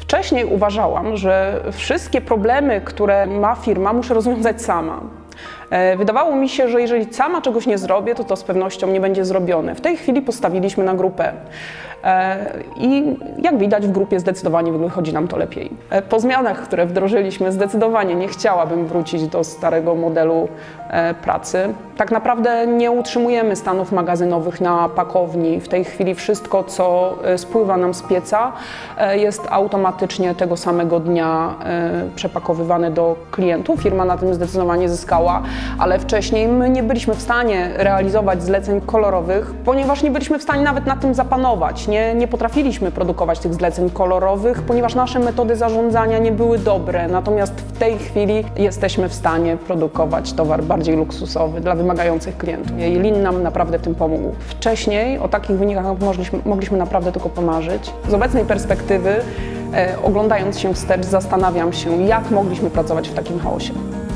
Wcześniej uważałam, że wszystkie problemy, które ma firma, muszę rozwiązać sama. Wydawało mi się, że jeżeli sama czegoś nie zrobię, to z pewnością nie będzie zrobione. W tej chwili postawiliśmy na grupę i jak widać w grupie zdecydowanie wychodzi nam to lepiej. Po zmianach, które wdrożyliśmy, zdecydowanie nie chciałabym wrócić do starego modelu pracy. Tak naprawdę nie utrzymujemy stanów magazynowych na pakowni. W tej chwili wszystko, co spływa nam z pieca, jest automatycznie tego samego dnia przepakowywane do klientów. Firma na tym zdecydowanie zyskała, ale wcześniej my nie byliśmy w stanie realizować zleceń kolorowych, ponieważ nie byliśmy w stanie nawet na tym zapanować. Nie potrafiliśmy produkować tych zleceń kolorowych, ponieważ nasze metody zarządzania nie były dobre. Natomiast w tej chwili jesteśmy w stanie produkować towar bardziej luksusowy dla wymagających klientów. I Lean nam naprawdę w tym pomógł. Wcześniej o takich wynikach mogliśmy naprawdę tylko pomarzyć. Z obecnej perspektywy, oglądając się wstecz, zastanawiam się, jak mogliśmy pracować w takim chaosie.